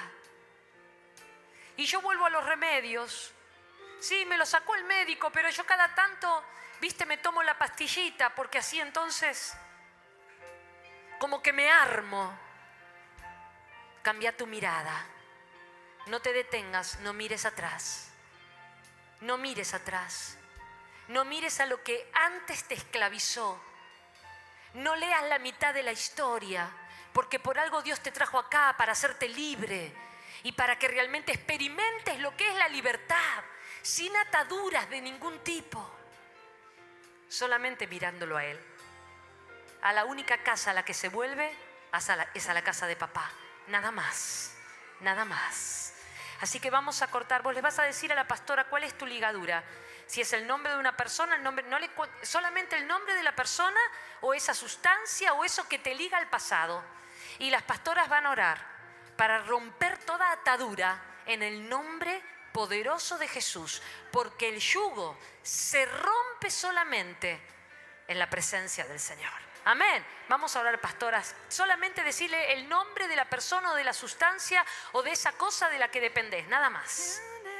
S1: Y yo vuelvo a los remedios. Sí, me lo sacó el médico, pero yo cada tanto, me tomo la pastillita, porque así entonces como que me armo. Cambia tu mirada. No te detengas, no mires atrás. No mires atrás. No mires a lo que antes te esclavizó. No leas la mitad de la historia, porque por algo Dios te trajo acá para hacerte libre y para que realmente experimentes lo que es la libertad, sin ataduras de ningún tipo, solamente mirándolo a Él. A la única casa a la que se vuelve es a la casa de papá. Nada más, nada más. Así que vamos a cortar. Vos le vas a decir a la pastora cuál es tu ligadura. Si es el nombre de una persona, solamente el nombre de la persona, o esa sustancia, o eso que te liga al pasado. Y las pastoras van a orar para romper toda atadura en el nombre poderoso de Jesús. Porque el yugo se rompe solamente en la presencia del Señor. Amén. Vamos a orar, pastoras. Solamente decirle el nombre de la persona o de la sustancia o de esa cosa de la que dependés. Nada más.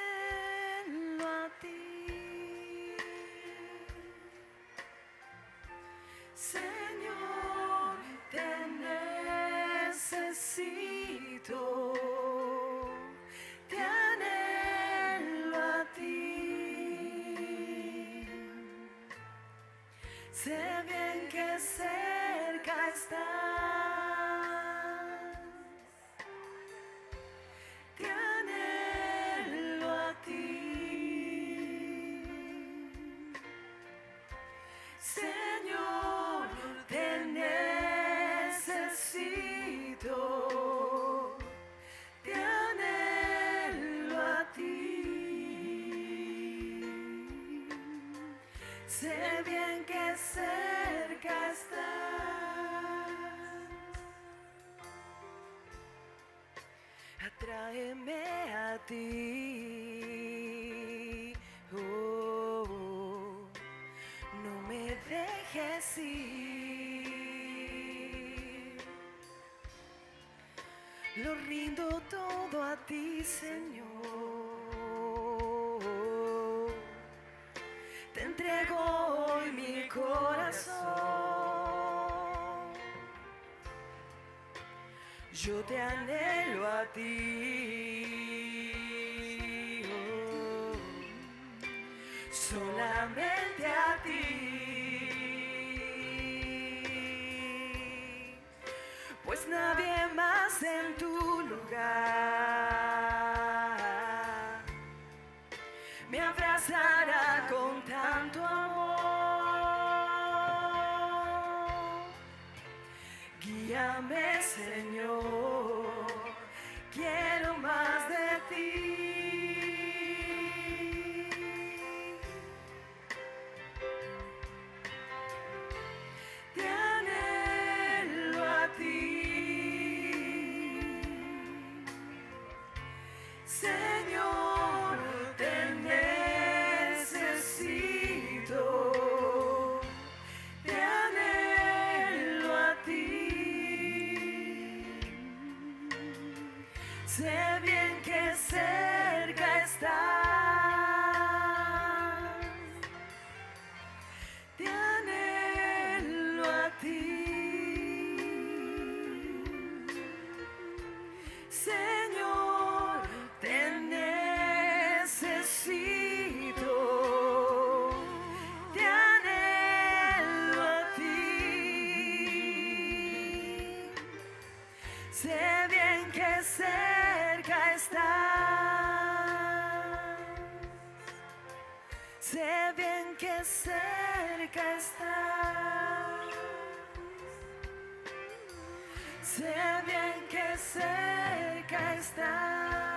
S2: Señor, te necesito, te anhelo a ti. Sé bien que cerca estás, te anhelo a ti. Señor, te necesito, te anhelo a ti. Sé bien que cerca estás. Atráeme a ti. Oh, no me dejes ir. Lo rindo todo a ti, Señor. Te entrego hoy mi corazón. Yo te anhelo a ti. Oh, solamente a ti. Pues nadie más en tu lugar me abrazará con tanto amor. Guíame, Señor, quiero más de ti. Te anhelo a ti, Señor, te necesito, te anhelo a ti. Sé bien que cerca estás. Sé bien que cerca estás.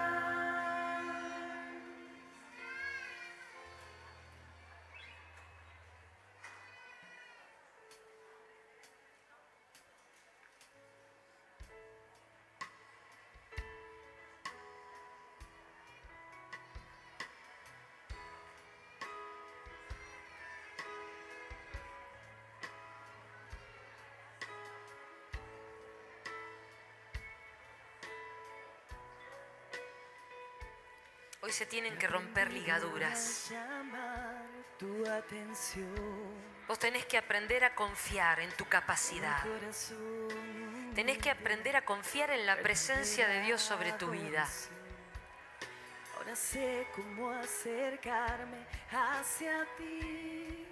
S1: Hoy se tienen que romper ligaduras.
S2: Llamar tu atención.
S1: Vos tenés que aprender a confiar en tu capacidad.
S2: Corazón,
S1: Tenés que aprender a confiar en la presencia de Dios sobre tu vida.
S2: ahora sé cómo acercarme hacia ti,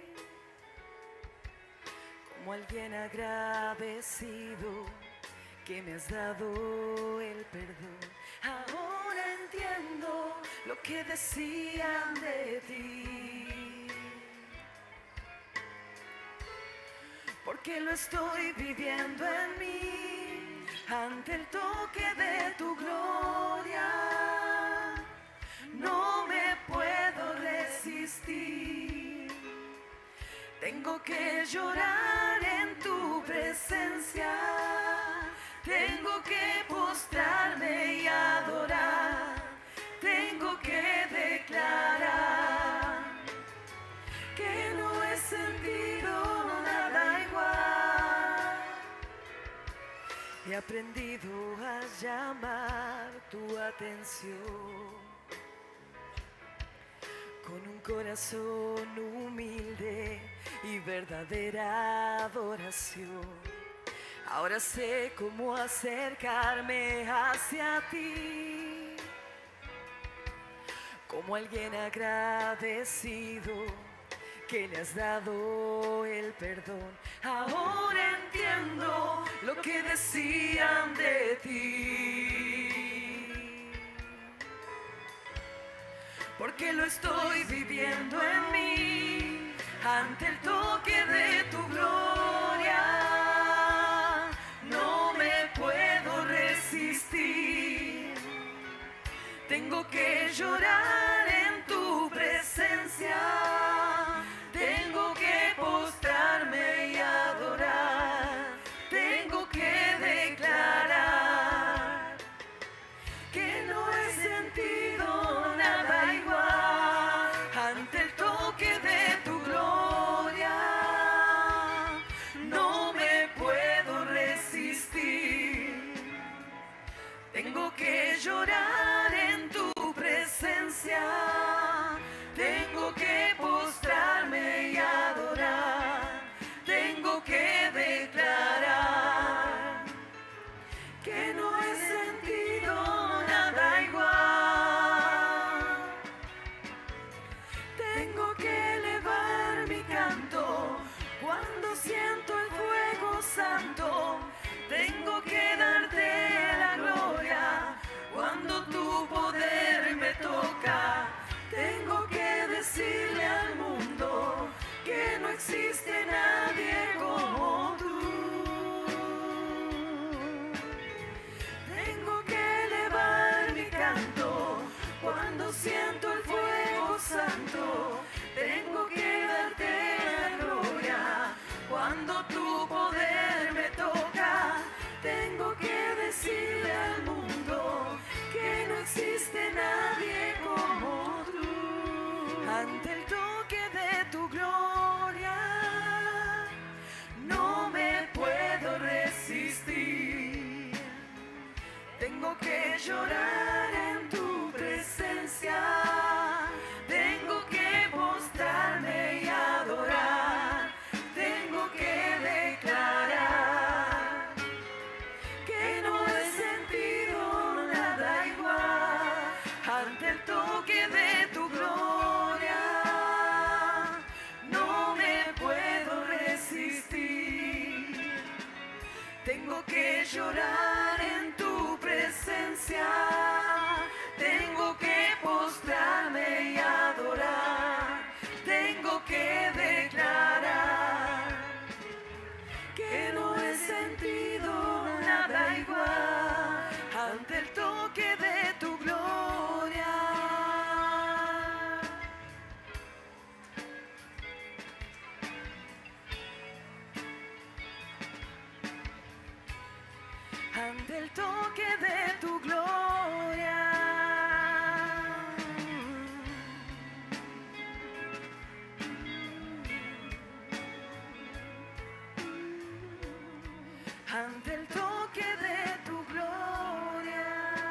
S2: como alguien agradecido que me has dado el perdón. Ahora entiendo lo que decían de ti, porque lo estoy viviendo en mí, ante el toque de tu gloria. No me puedo resistir, tengo que llorar en tu presencia, tengo que postrarme y adorar, tengo que declarar que no he sentido nada igual. He aprendido a llamar tu atención con un corazón humilde y verdadera adoración. Ahora sé cómo acercarme hacia ti, como alguien agradecido que le has dado el perdón. Ahora entiendo lo que decían de ti, porque lo estoy viviendo en mí, ante el toque de tu gloria. No me puedo resistir, tengo que llorar en tu presencia, tengo que postrarme y adorar, tengo que declarar que no he sentido nada igual, ante el toque de tu gloria. No me puedo resistir, tengo que llorar en tu presencia, tengo que postrarme y adorar, tengo que declarar que no he sentido nada igual. Tengo que elevar mi canto cuando siento el fuego santo, tengo que darte la gloria cuando tu poder me toca, tengo que decirle al mundo que no existe nadie como tú. Tengo que elevar mi canto cuando siento el fuego santo, tengo que darte la gloria cuando tu poder me toca, tengo que decirle al mundo que no existe nadie como tú. Ante el toque de tu gloria, no me puedo resistir, tengo que llorar en tu presencia, tengo que postrarme y adorar, tengo que declarar que no he sentido nada igual, ante el toque de tu gloria. No me puedo resistir, tengo que llorar en tu presencia, ante el toque de tu gloria. Ante el toque de tu gloria.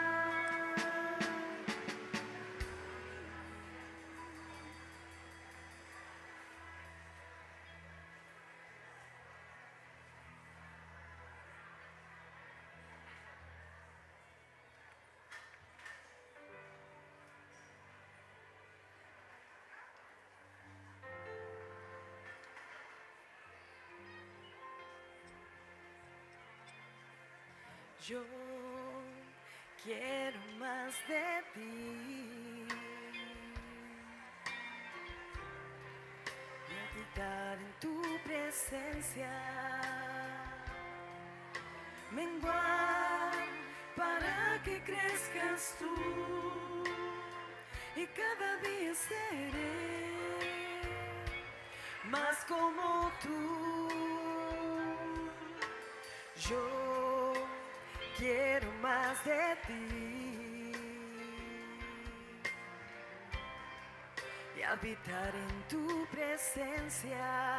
S2: Yo quiero más de ti y habitar en tu presencia, menguar para que crezcas tú y cada día seré más como tú. Yo quiero más de ti y habitar en tu presencia,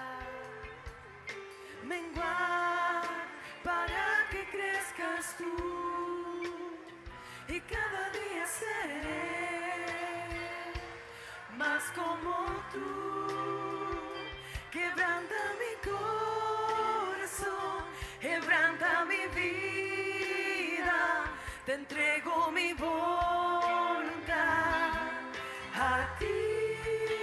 S2: menguar para que crezcas tú y cada día seré más como tú. Quebranta mi corazón, quebranta mi vida, te entrego mi voluntad a ti.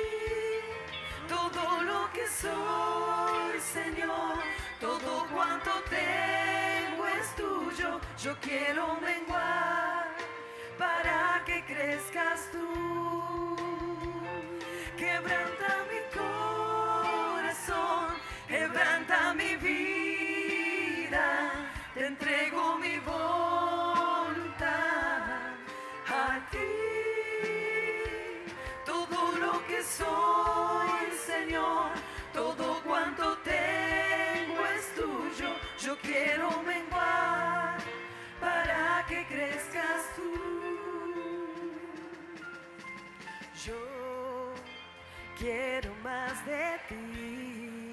S2: Todo lo que soy, Señor, todo cuanto tengo es tuyo. Yo quiero menguar para que crezcas tú. Quebranta mi corazón, quebranta mi vida, te entrego mi voluntad a ti. Todo lo que soy, Señor, todo cuanto tengo es tuyo. Yo quiero menguar para que crezcas tú. Yo quiero más de ti,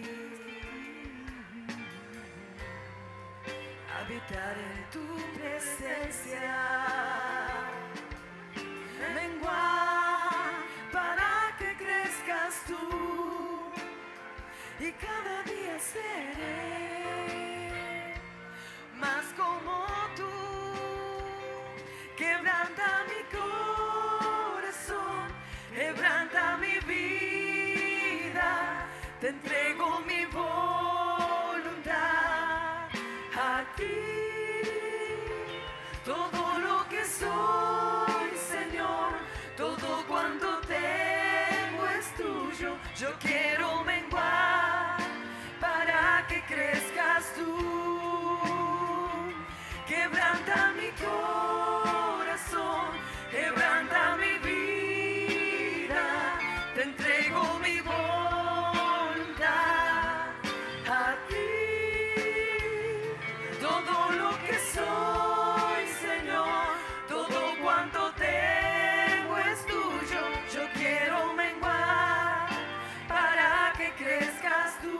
S2: habitar en tu presencia, menguar para que crezcas tú y cada día seré más como tú. Quebranta mi corazón, quebranta mi vida, te entrego mi voluntad a ti. Todo lo que soy, Señor, todo cuanto tengo es tuyo. Yo quiero menguar para que crezcas tú. Quebranta mi corazón, quebranta mi vida, te entrego mi voluntad a ti. Todo lo que soy, Señor, todo cuanto tengo es tuyo. Yo quiero menguar para que crezcas tú.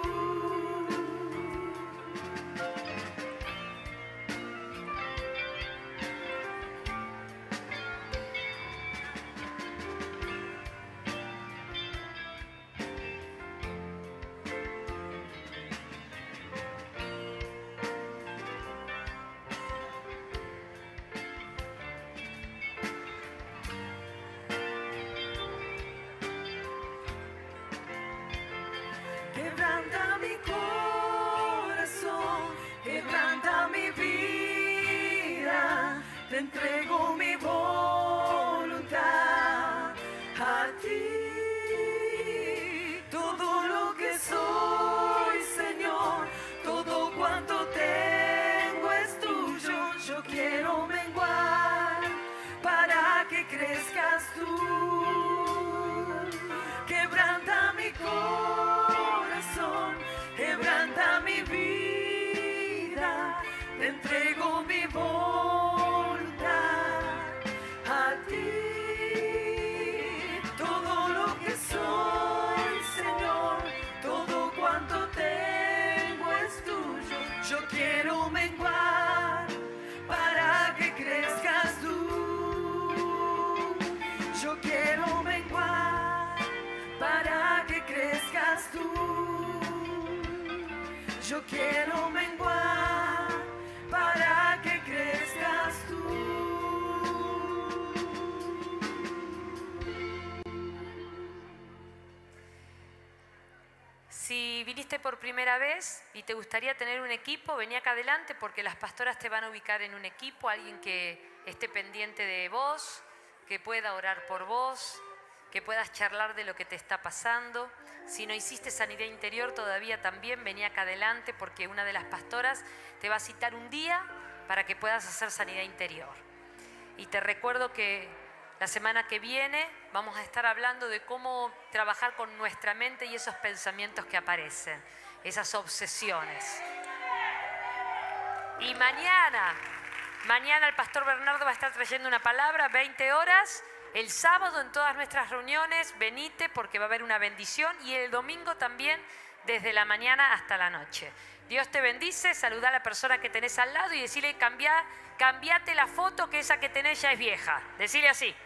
S2: Quebranta mi corazón, quebranta mi vida, te entrego mi voluntad a ti. Todo lo que soy, Señor, todo cuanto tengo es tuyo. Yo quiero menguar para que crezcas tú. Quebranta mi corazón, quebranta mi vida, te entrego mi seas tú. Yo quiero menguar para que crezcas tú.
S1: Si viniste por primera vez y te gustaría tener un equipo, vení acá adelante porque las pastoras te van a ubicar en un equipo, alguien que esté pendiente de vos, que pueda orar por vos, que puedas charlar de lo que te está pasando. Si no hiciste sanidad interior todavía también, vení acá adelante porque una de las pastoras te va a citar un día para que puedas hacer sanidad interior. Y te recuerdo que la semana que viene vamos a estar hablando de cómo trabajar con nuestra mente y esos pensamientos que aparecen, esas obsesiones. Y mañana el pastor Bernardo va a estar trayendo una palabra, 20 horas. El sábado en todas nuestras reuniones, venite porque va a haber una bendición. Y el domingo también, desde la mañana hasta la noche. Dios te bendice, saluda a la persona que tenés al lado y decirle, cambiate la foto que esa que tenés ya es vieja. Decile así.